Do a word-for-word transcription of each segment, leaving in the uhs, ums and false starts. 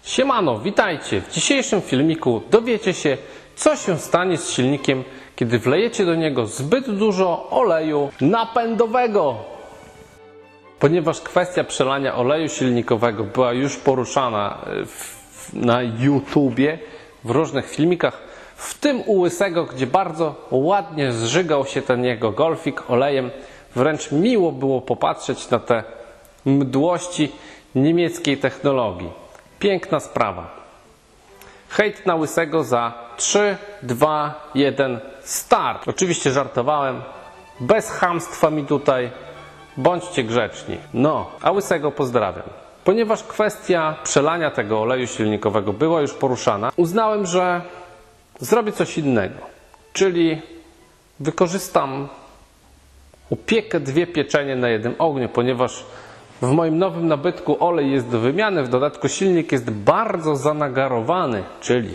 Siemano, witajcie! W dzisiejszym filmiku dowiecie się, co się stanie z silnikiem, kiedy wlejecie do niego zbyt dużo oleju napędowego. Ponieważ kwestia przelania oleju silnikowego była już poruszana w, na YouTubie, w różnych filmikach, w tym u Łysego, gdzie bardzo ładnie zżygał się ten jego golfik olejem. Wręcz miło było popatrzeć na te mdłości niemieckiej technologii. Piękna sprawa. Hejt na Łysego za trzy, dwa, jeden, start. Oczywiście żartowałem. Bez chamstwa mi tutaj. Bądźcie grzeczni. No, a Łysego pozdrawiam. Ponieważ kwestia przelania tego oleju silnikowego była już poruszana, uznałem, że zrobię coś innego. Czyli wykorzystam upiekę dwie pieczenie na jednym ogniu, ponieważ w moim nowym nabytku olej jest do wymiany, w dodatku silnik jest bardzo zanagarowany, czyli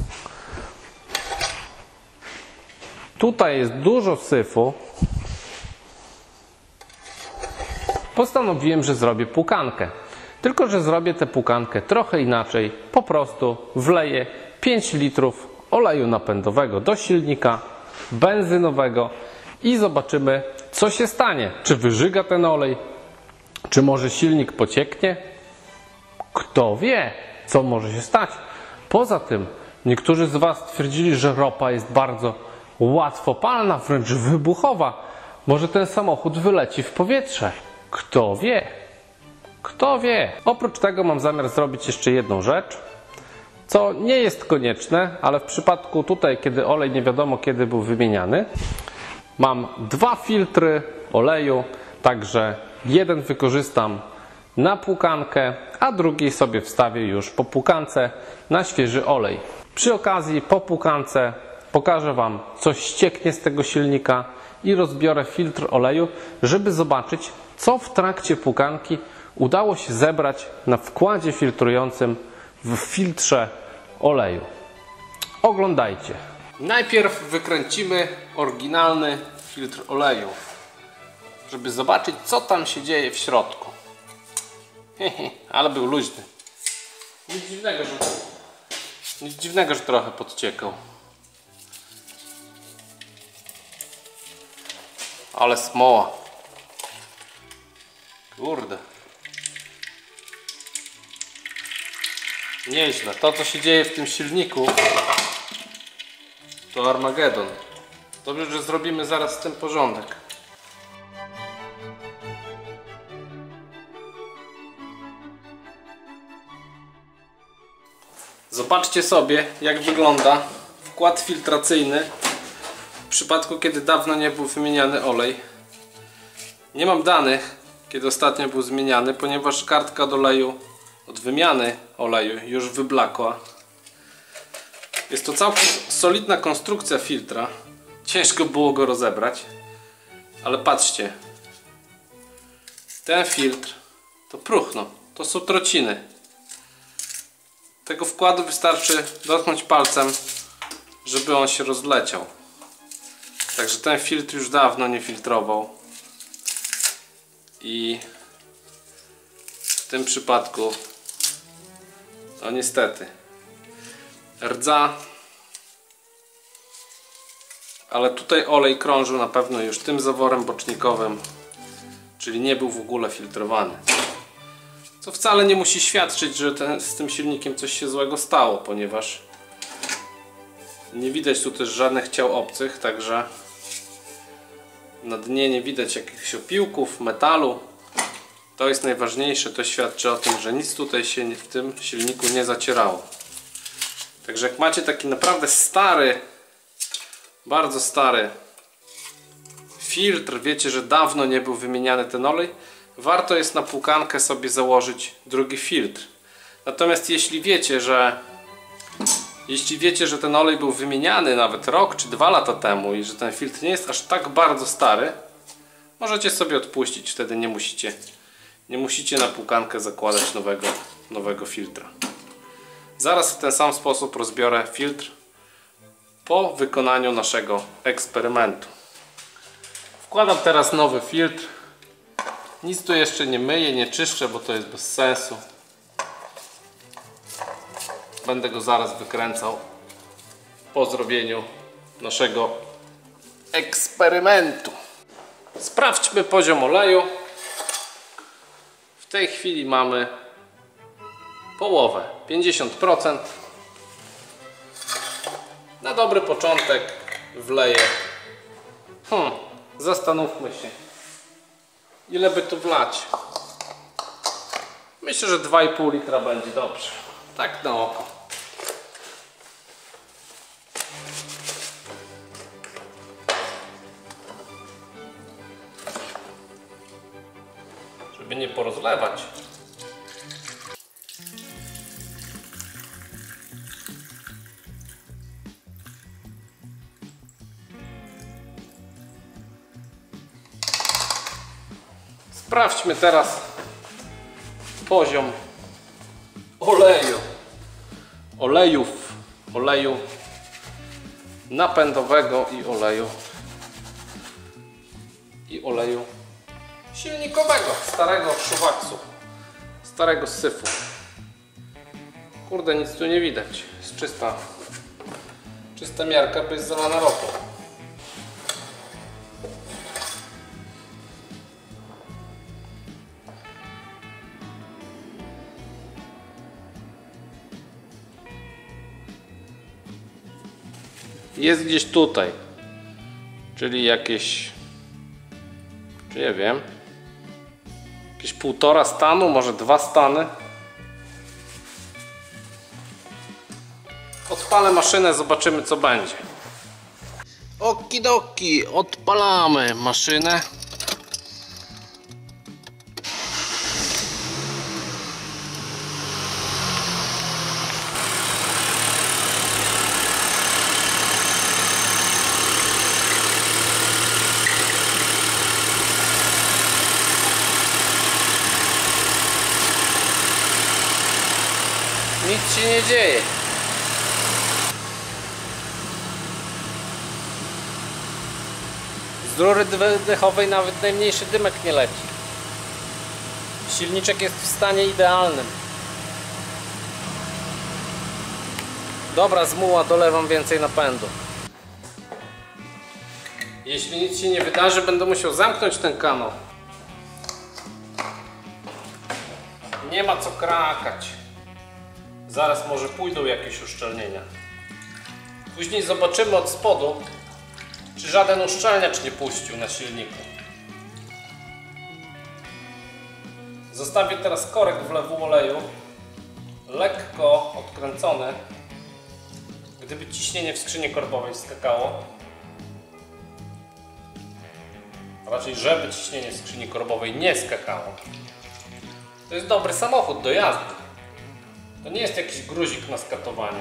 tutaj jest dużo syfu. Postanowiłem, że zrobię płukankę. Tylko że zrobię tę płukankę trochę inaczej. Po prostu wleję pięć litrów oleju napędowego do silnika benzynowego i zobaczymy, co się stanie. Czy wyżyga ten olej? Czy może silnik pocieknie? Kto wie, co może się stać. Poza tym niektórzy z Was twierdzili, że ropa jest bardzo łatwopalna, wręcz wybuchowa. Może ten samochód wyleci w powietrze. Kto wie? Kto wie? Oprócz tego mam zamiar zrobić jeszcze jedną rzecz, co nie jest konieczne, ale w przypadku tutaj, kiedy olej nie wiadomo kiedy był wymieniany, mam dwa filtry oleju, także jeden wykorzystam na płukankę, a drugi sobie wstawię już po płukance na świeży olej. Przy okazji po płukance pokażę Wam, co ścieknie z tego silnika i rozbiorę filtr oleju, żeby zobaczyć, co w trakcie płukanki udało się zebrać na wkładzie filtrującym w filtrze oleju. Oglądajcie. Najpierw wykręcimy oryginalny filtr oleju, żeby zobaczyć, co tam się dzieje w środku. Hehe, ale był luźny. Nic dziwnego, że, nic dziwnego, że trochę podciekał. Ale smoła. Kurde. Nieźle. To, co się dzieje w tym silniku, to Armagedon. Dobrze, że zrobimy zaraz z tym porządek. Zobaczcie sobie, jak wygląda wkład filtracyjny w przypadku, kiedy dawno nie był wymieniany olej. Nie mam danych, kiedy ostatnio był zmieniany, ponieważ kartka od oleju, od wymiany oleju już wyblakła. Jest to całkiem solidna konstrukcja filtra. Ciężko było go rozebrać. Ale patrzcie. Ten filtr to próchno. To są trociny. Tego wkładu wystarczy dotknąć palcem, żeby on się rozleciał. Także ten filtr już dawno nie filtrował. I w tym przypadku, no niestety, rdza. Ale tutaj olej krążył na pewno już tym zaworem bocznikowym, czyli nie był w ogóle filtrowany. Co wcale nie musi świadczyć, że ten, z tym silnikiem coś się złego stało, ponieważ nie widać tu też żadnych ciał obcych, także na dnie nie widać jakichś opiłków, metalu. To jest najważniejsze, to świadczy o tym, że nic tutaj się w tym silniku nie zacierało. Także jak macie taki naprawdę stary, bardzo stary filtr, wiecie, że dawno nie był wymieniany ten olej, warto jest na płukankę sobie założyć drugi filtr. Natomiast jeśli wiecie, że jeśli wiecie, że ten olej był wymieniany nawet rok czy dwa lata temu i że ten filtr nie jest aż tak bardzo stary, możecie sobie odpuścić, wtedy nie musicie nie musicie na płukankę zakładać nowego, nowego filtra. Zaraz w ten sam sposób rozbiorę filtr po wykonaniu naszego eksperymentu. Wkładam teraz nowy filtr. Nic tu jeszcze nie myję, nie czyszczę, bo to jest bez sensu. Będę go zaraz wykręcał po zrobieniu naszego eksperymentu. Sprawdźmy poziom oleju. W tej chwili mamy połowę, pięćdziesiąt procent. Na dobry początek wleję. Hmm, zastanówmy się, ile by tu wlać. Myślę, że dwa i pół litra będzie dobrze. Tak na oko. Żeby nie porozlewać. Sprawdźmy teraz poziom oleju. Olejów, oleju napędowego i oleju i oleju silnikowego, starego szuwaksu, starego syfu. Kurde, nic tu nie widać. Jest czysta, czysta miarka, bo jest zalana ropą. Jest gdzieś tutaj, czyli jakieś, czy nie wiem, jakieś półtora stanu, może dwa stany. Odpalę maszynę, zobaczymy co będzie. Okidoki, odpalamy maszynę. Nic się nie dzieje. Z rury wydechowej nawet najmniejszy dymek nie leci. Silniczek jest w stanie idealnym. Dobra, zmuła, dolewam więcej napędu. Jeśli nic się nie wydarzy, będę musiał zamknąć ten kanał. Nie ma co krakać. Zaraz może pójdą jakieś uszczelnienia. Później zobaczymy od spodu, czy żaden uszczelniacz nie puścił na silniku. Zostawię teraz korek wlewu oleju, lekko odkręcony. Gdyby ciśnienie w skrzyni korbowej skakało, raczej żeby ciśnienie w skrzyni korbowej nie skakało, to jest dobry samochód do jazdy. To nie jest jakiś gruzik na skatowanie.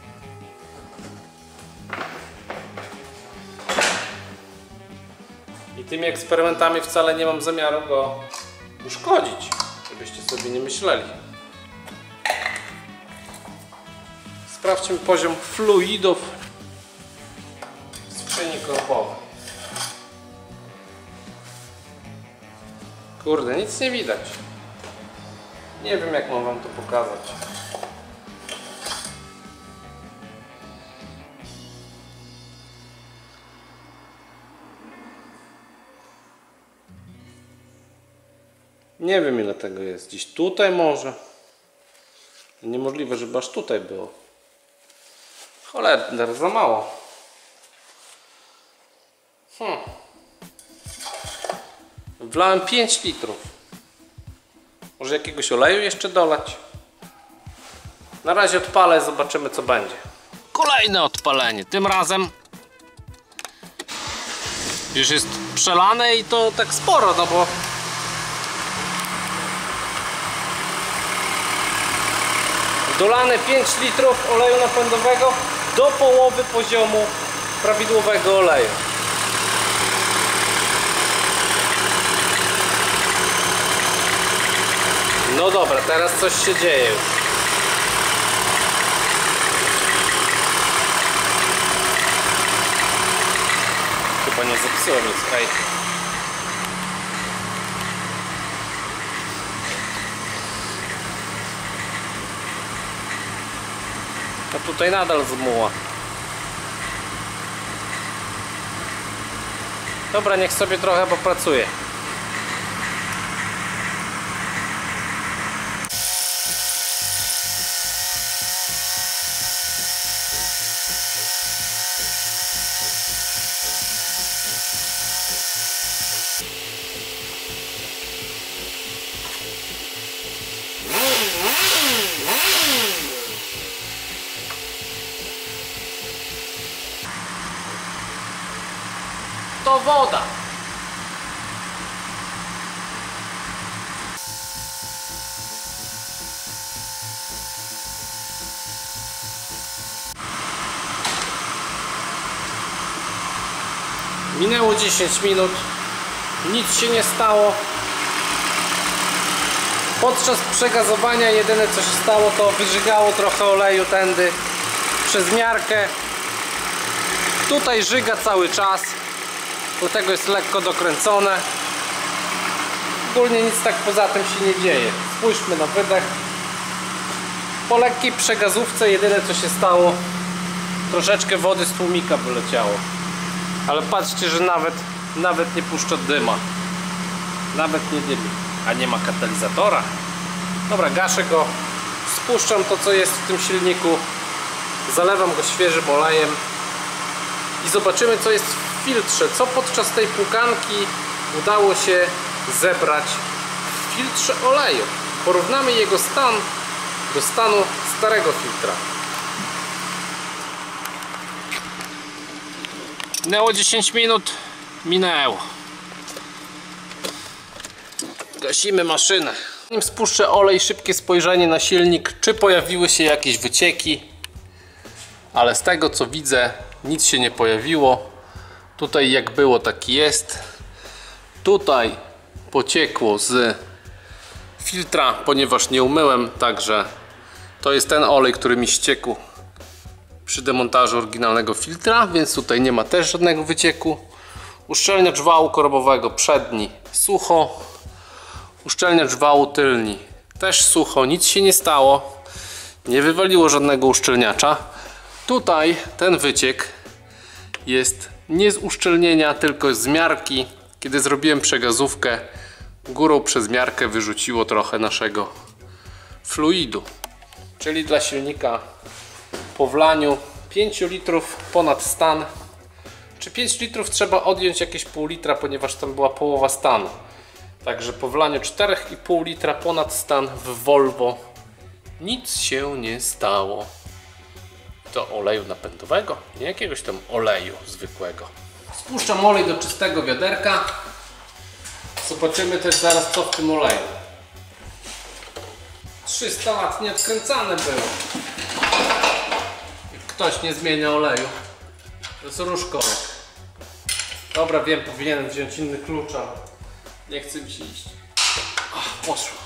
I tymi eksperymentami wcale nie mam zamiaru go uszkodzić, żebyście sobie nie myśleli. Sprawdźmy poziom fluidów w skrzyni korbowej. Kurde, nic nie widać. Nie wiem, jak mam wam to pokazać. Nie wiem, ile tego jest. Gdzieś tutaj może. Niemożliwe, żeby aż tutaj było. Cholera, za mało. Hmm. Wlałem pięć litrów. Może jakiegoś oleju jeszcze dolać? Na razie odpalę, zobaczymy co będzie. Kolejne odpalenie. Tym razem już jest przelane i to tak sporo, no bo dolane pięć litrów oleju napędowego do połowy poziomu prawidłowego oleju. No dobra, teraz coś się dzieje już. Chyba nie zepsułem nic, hej. To tutaj nadal zmuła. Dobra, niech sobie trochę popracuje. To woda. Minęło dziesięć minut. Nic się nie stało. Podczas przegazowania jedyne co się stało, to wyżygało trochę oleju tędy przez miarkę. Tutaj żyga cały czas. Do tego jest lekko dokręcone. Ogólnie nic tak poza tym się nie dzieje. Spójrzmy na wydech. Po lekkiej przegazówce jedyne co się stało, troszeczkę wody z tłumika wyleciało. Ale patrzcie, że nawet, nawet nie puszcza dyma. Nawet nie dymi. A nie ma katalizatora. Dobra, gaszę go. Spuszczam to co jest w tym silniku. Zalewam go świeżym olejem. I zobaczymy co jest w filtrze. Co podczas tej płukanki udało się zebrać w filtrze oleju. Porównamy jego stan do stanu starego filtra. Minęło dziesięć minut. Minęło. Gasimy maszynę. Zanim spuszczę olej, szybkie spojrzenie na silnik, czy pojawiły się jakieś wycieki. Ale z tego co widzę, nic się nie pojawiło. Tutaj jak było, tak jest. Tutaj pociekło z filtra, ponieważ nie umyłem, także to jest ten olej, który mi ściekł przy demontażu oryginalnego filtra, więc tutaj nie ma też żadnego wycieku. Uszczelniacz wału korbowego przedni sucho. Uszczelniacz wału tylni też sucho, nic się nie stało. Nie wywaliło żadnego uszczelniacza. Tutaj ten wyciek jest nie z uszczelnienia, tylko z miarki. Kiedy zrobiłem przegazówkę, górą przez miarkę wyrzuciło trochę naszego fluidu. Czyli dla silnika po wlaniu pięć litrów ponad stan. Czy pięć litrów trzeba odjąć jakieś pół litra, ponieważ tam była połowa stanu. Także po wlaniu cztery i pół litra ponad stan w Volvo nic się nie stało. Do oleju napędowego, nie jakiegoś tam oleju zwykłego. Spuszczam olej do czystego wiaderka. Zobaczymy też zaraz co w tym oleju. trzysta lat nieodkręcane było. Ktoś nie zmienia oleju. To jest różkorek. Dobra, wiem, powinienem wziąć inny klucz, ale nie chcę mi się iść. Ach, poszło.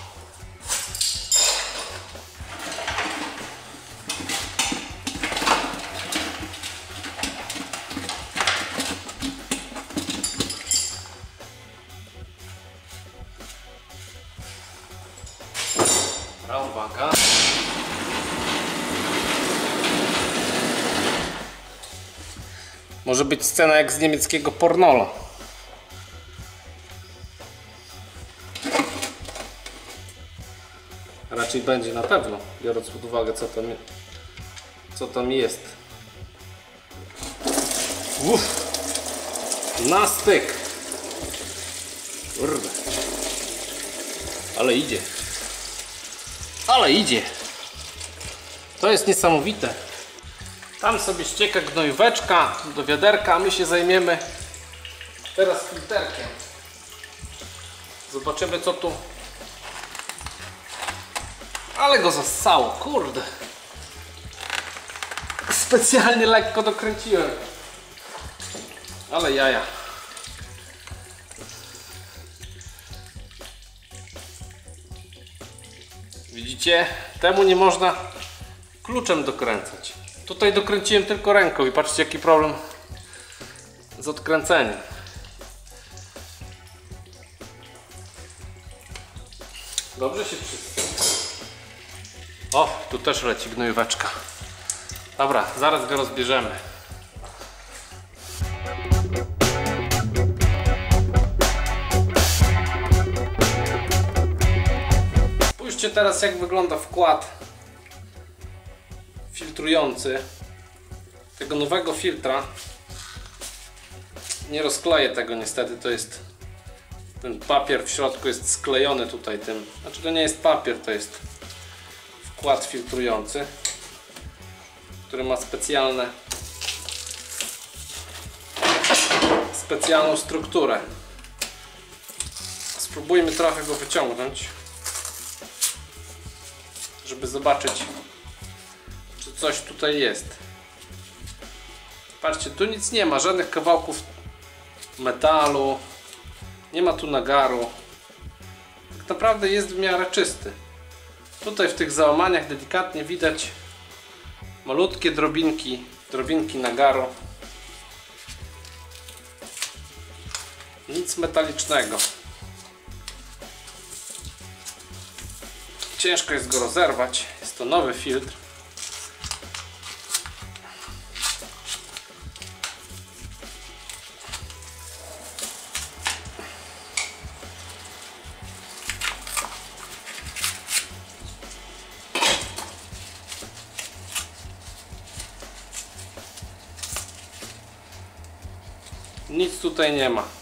Dobra, uwaga. Może być scena jak z niemieckiego pornola. Raczej będzie na pewno, biorąc pod uwagę co tam, co tam jest. Uff, na styk. Kurde. Ale idzie. Ale idzie. To jest niesamowite. Tam sobie ścieka gnojóweczka do wiaderka, a my się zajmiemy teraz filterkiem. Zobaczymy co tu. Ale go zassało, kurde. Specjalnie lekko dokręciłem. Ale jaja. Widzicie? Temu nie można kluczem dokręcać. Tutaj dokręciłem tylko ręką i patrzcie jaki problem z odkręceniem. Dobrze się przystało. O, tu też leci gnojóweczka. Dobra, zaraz go rozbierzemy. Spójrzcie teraz, jak wygląda wkład filtrujący tego nowego filtra. Nie rozkleję tego niestety, to jest ten papier w środku jest sklejony tutaj tym, znaczy to nie jest papier, to jest wkład filtrujący, który ma specjalne specjalną strukturę. Spróbujmy trochę go wyciągnąć, żeby zobaczyć, czy coś tutaj jest. Patrzcie, tu nic nie ma, żadnych kawałków metalu, nie ma tu nagaru. Tak naprawdę jest w miarę czysty. Tutaj w tych załamaniach delikatnie widać malutkie drobinki, drobinki nagaru. Nic metalicznego. Ciężko jest go rozerwać. Jest to nowy filtr. Nic tutaj nie ma.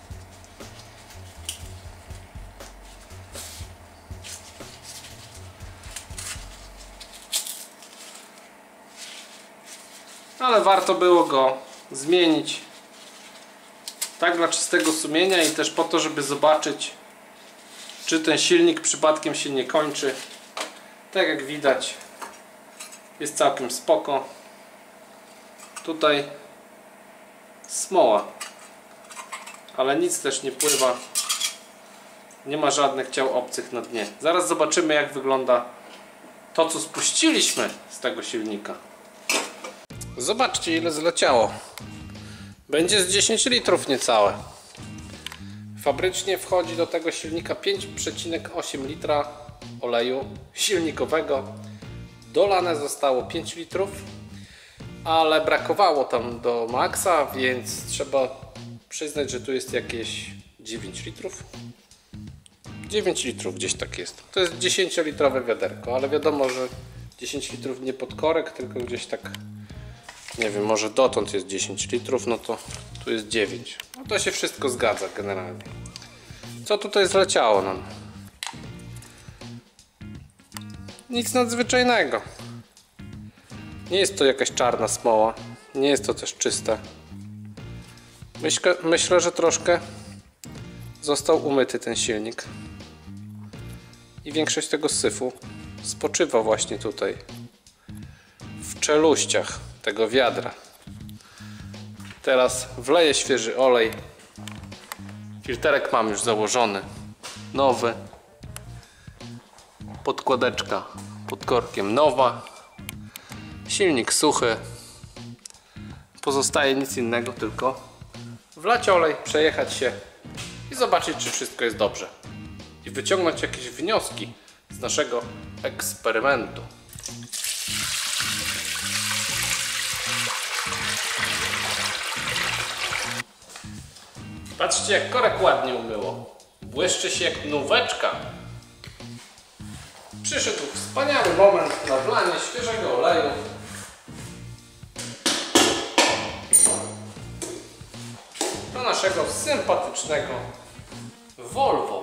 Ale warto było go zmienić. Tak dla czystego sumienia i też po to, żeby zobaczyć, czy ten silnik przypadkiem się nie kończy. Tak jak widać, jest całkiem spoko. Tutaj smoła, ale nic też nie pływa, nie ma żadnych ciał obcych na dnie. Zaraz zobaczymy, jak wygląda to, co spuściliśmy z tego silnika. Zobaczcie, ile zleciało. Będzie z dziesięć litrów niecałe. Fabrycznie wchodzi do tego silnika pięć przecinek osiem litra oleju silnikowego. Dolane zostało pięć litrów, ale brakowało tam do maksa, więc trzeba przyznać, że tu jest jakieś dziewięć litrów. dziewięć litrów gdzieś tak jest. To jest dziesięciolitrowe wiaderko, ale wiadomo, że dziesięć litrów nie pod korek, tylko gdzieś tak, nie wiem, może dotąd jest dziesięć litrów, no to tu jest dziewięć. No to się wszystko zgadza generalnie. Co tutaj zleciało nam? Nic nadzwyczajnego. Nie jest to jakaś czarna smoła, nie jest to też czyste. Myślę, myślę, że troszkę został umyty ten silnik i większość tego syfu spoczywa właśnie tutaj w czeluściach tego wiadra. Teraz wleję świeży olej. Filterek mam już założony, nowy. Podkładeczka pod korkiem nowa. Silnik suchy. Pozostaje nic innego, tylko wlać olej, przejechać się i zobaczyć, czy wszystko jest dobrze. I wyciągnąć jakieś wnioski z naszego eksperymentu. Patrzcie, jak korek ładnie umyło. Błyszczy się jak nóweczka. Przyszedł wspaniały moment na wlanie świeżego oleju. Do naszego sympatycznego Volvo.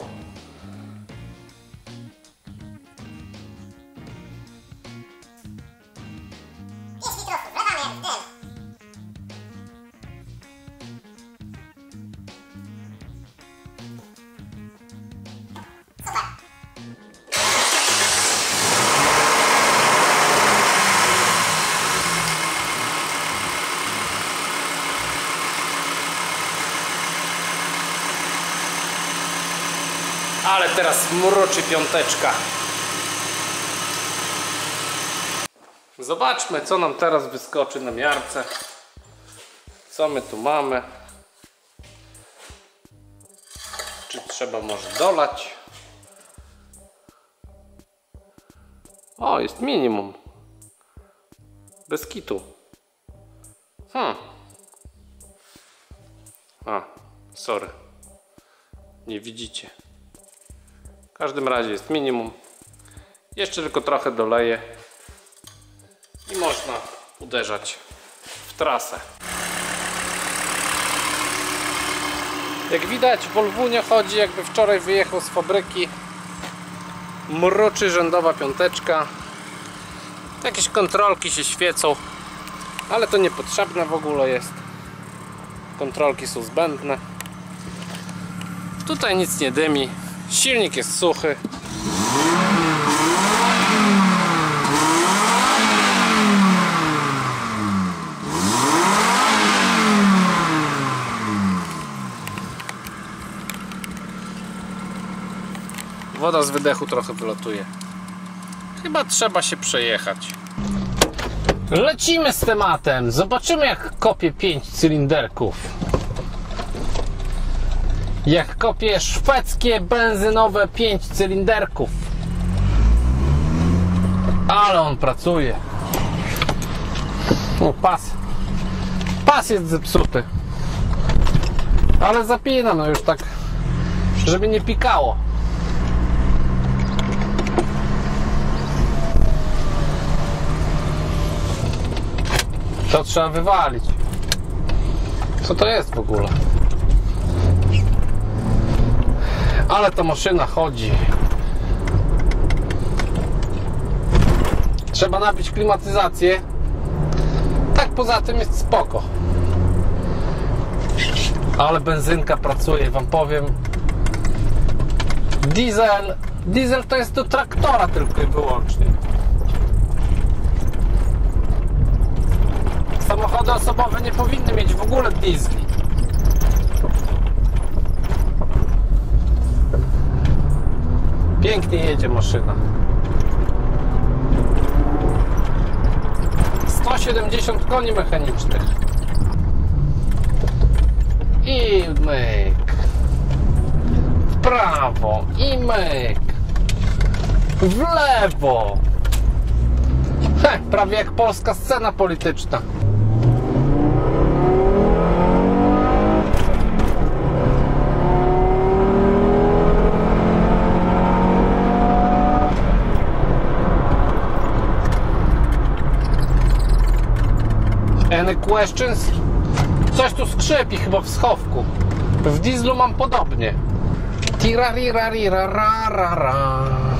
Ale teraz mruczy piąteczka. Zobaczmy, co nam teraz wyskoczy na miarce. Co my tu mamy? Czy trzeba może dolać? O, jest minimum. Bez kitu. Hmm. A, sorry. Nie widzicie. W każdym razie jest minimum. Jeszcze tylko trochę doleję i można uderzać w trasę. Jak widać, Volvunio chodzi, jakby wczoraj wyjechał z fabryki. Mruczy rzędowa piąteczka. Jakieś kontrolki się świecą, ale to niepotrzebne w ogóle jest. Kontrolki są zbędne. Tutaj nic nie dymi. Silnik jest suchy. Woda z wydechu trochę wylatuje. Chyba trzeba się przejechać. Lecimy z tematem. Zobaczymy, jak kopie pięć cylinderków. Jak kopie szwedzkie benzynowe pięć cylinderków. Ale on pracuje. O, pas. Pas jest zepsuty. Ale zapina, no już tak, żeby nie pikało. To trzeba wywalić. Co to jest w ogóle? Ale ta maszyna chodzi. Trzeba nabić klimatyzację. Tak poza tym jest spoko. Ale benzynka pracuje, wam powiem. Diesel. Diesel to jest do traktora tylko i wyłącznie. Samochody osobowe nie powinny mieć w ogóle diesli. Pięknie jedzie maszyna. sto siedemdziesiąt koni mechanicznych. I myk. W prawo. I myk. W lewo. Heh, prawie jak polska scena polityczna. Any questions? Coś tu skrzypi chyba w schowku. W dieslu mam podobnie. Tiraririrararara.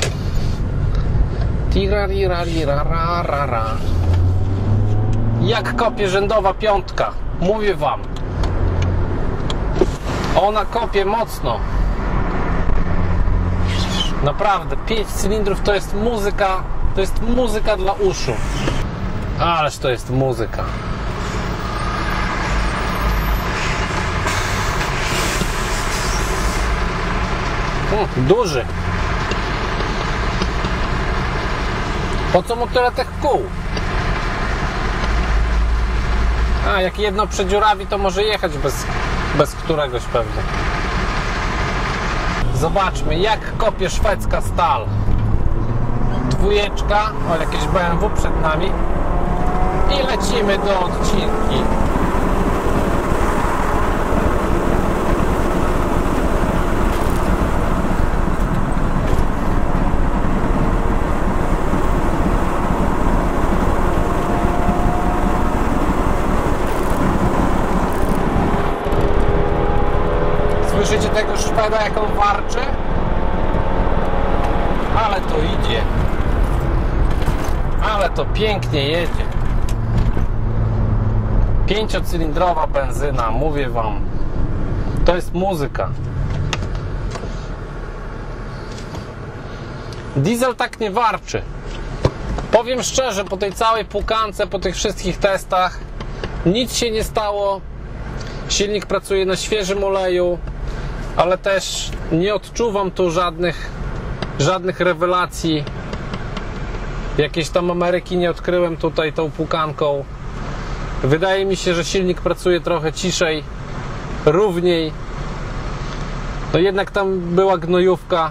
Tiraririrararara. Jak kopie rzędowa piątka. Mówię wam. Ona kopie mocno. Naprawdę, pięć cylindrów to jest muzyka. To jest muzyka dla uszu. Ależ to jest muzyka. Hmm, duży. Po co mu tyle tych kół? A, jak jedno przedziurawi, to może jechać bez, bez któregoś pewnie. Zobaczmy, jak kopie szwedzka stal. Dwójeczka, o, jakieś B M W przed nami. I lecimy do odcinki. Słyszycie tego Szweda, jak on warczy? Ale to idzie. Ale to pięknie jedzie. Pięciocylindrowa benzyna, mówię wam. To jest muzyka. Diesel tak nie warczy. Powiem szczerze, po tej całej płukance, po tych wszystkich testach nic się nie stało. Silnik pracuje na świeżym oleju, ale też nie odczuwam tu żadnych żadnych rewelacji. Jakieś tam Ameryki nie odkryłem tutaj tą płukanką. Wydaje mi się, że silnik pracuje trochę ciszej, równiej. No jednak tam była gnojówka.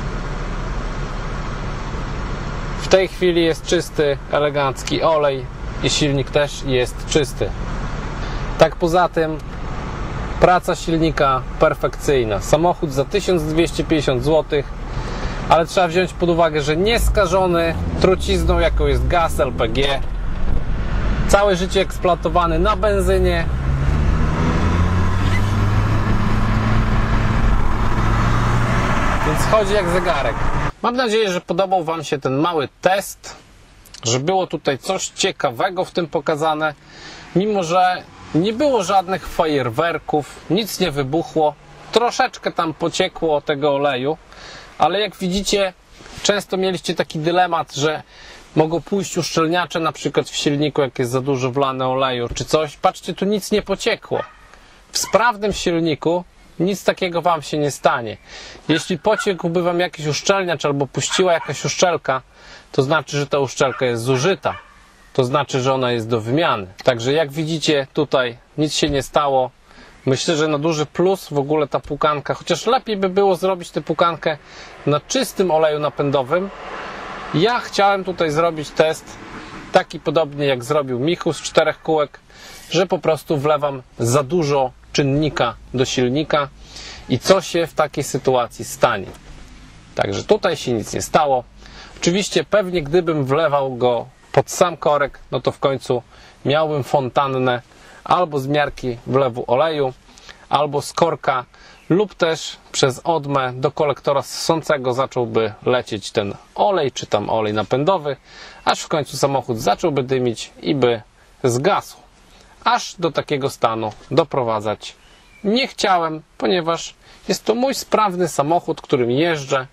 W tej chwili jest czysty, elegancki olej. i silnik też jest czysty. Tak poza tym praca silnika perfekcyjna. Samochód za tysiąc dwieście pięćdziesiąt złotych, ale trzeba wziąć pod uwagę, że nieskażony trucizną, jaką jest gaz L P G. Całe życie eksploatowany na benzynie. Więc chodzi jak zegarek. Mam nadzieję, że podobał Wam się ten mały test, że było tutaj coś ciekawego w tym pokazane, mimo że nie było żadnych fajerwerków, nic nie wybuchło, troszeczkę tam pociekło tego oleju, ale jak widzicie, często mieliście taki dylemat, że mogą pójść uszczelniacze na przykład w silniku, jak jest za dużo wlane oleju czy coś. Patrzcie, tu nic nie pociekło. W sprawnym silniku nic takiego Wam się nie stanie. Jeśli pociekłby Wam jakiś uszczelniacz albo puściła jakaś uszczelka, to znaczy, że ta uszczelka jest zużyta. To znaczy, że ona jest do wymiany. Także jak widzicie, tutaj nic się nie stało. Myślę, że na duży plus w ogóle ta płukanka, chociaż lepiej by było zrobić tę płukankę na czystym oleju napędowym. Ja chciałem tutaj zrobić test taki podobnie jak zrobił Michu z czterech kółek, że po prostu wlewam za dużo czynnika do silnika i co się w takiej sytuacji stanie. Także tutaj się nic nie stało. Oczywiście pewnie gdybym wlewał go pod sam korek, no to w końcu miałbym fontannę albo z miarki wlewu oleju, albo z korka, lub też przez odmę do kolektora ssącego zacząłby lecieć ten olej, czy tam olej napędowy, aż w końcu samochód zacząłby dymić i by zgasł. Aż do takiego stanu doprowadzać nie chciałem, ponieważ jest to mój sprawny samochód, którym jeżdżę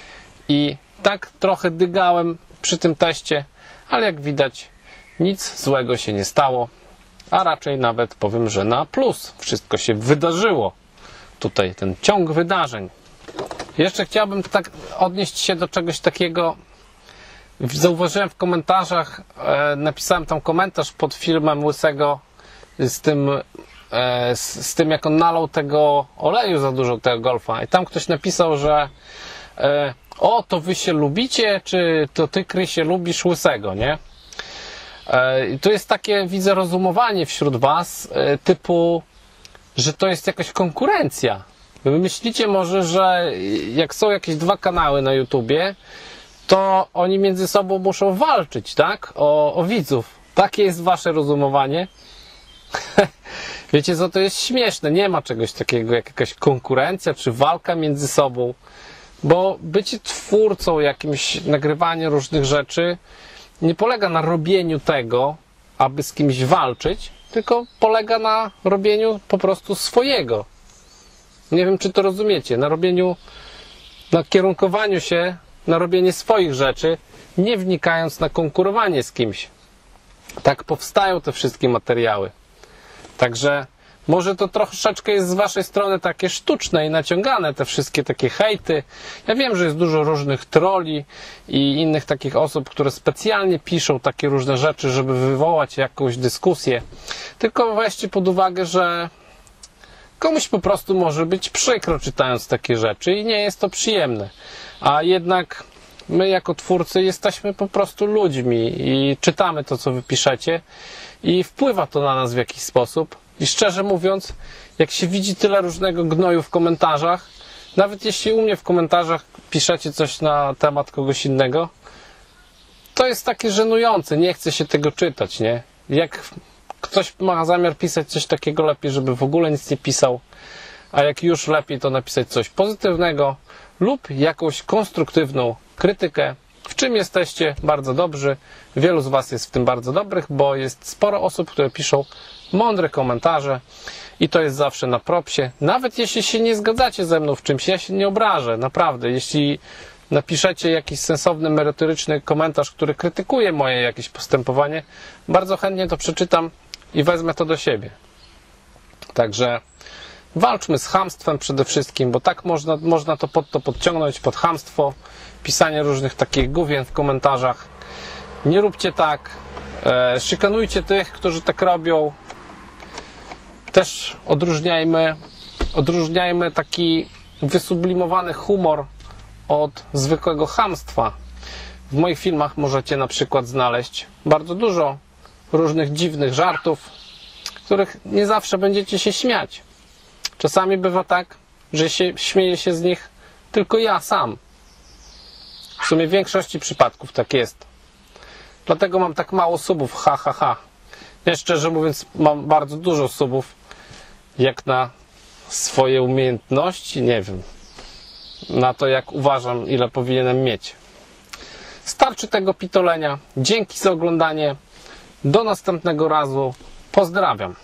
i tak trochę dygałem przy tym teście, ale jak widać nic złego się nie stało, a raczej nawet powiem, że na plus wszystko się wydarzyło. Tutaj ten ciąg wydarzeń. Jeszcze chciałbym tak odnieść się do czegoś takiego. Zauważyłem w komentarzach, e, napisałem tam komentarz pod filmem Łysego z tym, e, z, z tym jak on nalał tego oleju za dużo, tego Golfa. I tam ktoś napisał, że e, o, to wy się lubicie, czy to ty, Krysie, lubisz Łysego, nie? E, I to jest takie, widzę, rozumowanie wśród was, e, typu, że to jest jakaś konkurencja. Wy myślicie może, że jak są jakieś dwa kanały na YouTubie, to oni między sobą muszą walczyć, tak? O, o widzów. Takie jest wasze rozumowanie. Wiecie co, to jest śmieszne. Nie ma czegoś takiego jak jakaś konkurencja czy walka między sobą. Bo bycie twórcą jakimś, nagrywanie różnych rzeczy nie polega na robieniu tego, aby z kimś walczyć, tylko polega na robieniu po prostu swojego. Nie wiem, czy to rozumiecie. Na robieniu, na kierunkowaniu się, na robienie swoich rzeczy, nie wnikając na konkurowanie z kimś. Tak powstają te wszystkie materiały. Także może to troszeczkę jest z waszej strony takie sztuczne i naciągane, te wszystkie takie hejty. Ja wiem, że jest dużo różnych trolli i innych takich osób, które specjalnie piszą takie różne rzeczy, żeby wywołać jakąś dyskusję. Tylko weźcie pod uwagę, że komuś po prostu może być przykro czytając takie rzeczy i nie jest to przyjemne. A jednak my jako twórcy jesteśmy po prostu ludźmi i czytamy to, co wy piszecie i wpływa to na nas w jakiś sposób. I szczerze mówiąc, jak się widzi tyle różnego gnoju w komentarzach, nawet jeśli u mnie w komentarzach piszecie coś na temat kogoś innego, to jest takie żenujące, nie chce się tego czytać, nie? Jak ktoś ma zamiar pisać coś takiego, lepiej, żeby w ogóle nic nie pisał, a jak już lepiej, to napisać coś pozytywnego lub jakąś konstruktywną krytykę, w czym jesteście bardzo dobrzy. Wielu z was jest w tym bardzo dobrych, bo jest sporo osób, które piszą mądre komentarze i to jest zawsze na propsie. Nawet jeśli się nie zgadzacie ze mną w czymś, ja się nie obrażę, naprawdę. Jeśli napiszecie jakiś sensowny, merytoryczny komentarz, który krytykuje moje jakieś postępowanie, bardzo chętnie to przeczytam i wezmę to do siebie. Także walczmy z chamstwem przede wszystkim, bo tak można, można to pod to podciągnąć, pod chamstwo, pisanie różnych takich gówien w komentarzach. Nie róbcie tak, e, szykanujcie tych, którzy tak robią. Też odróżniajmy, odróżniajmy taki wysublimowany humor od zwykłego chamstwa. W moich filmach możecie na przykład znaleźć bardzo dużo różnych dziwnych żartów, których nie zawsze będziecie się śmiać. Czasami bywa tak, że się, śmieje się z nich tylko ja sam. W sumie w większości przypadków tak jest. Dlatego mam tak mało subów, ha, ha, ha. Ja szczerze mówiąc mam bardzo dużo subów, jak na swoje umiejętności, nie wiem, na to jak uważam, ile powinienem mieć. Starczy tego pitolenia. Dzięki za oglądanie. Do następnego razu. Pozdrawiam.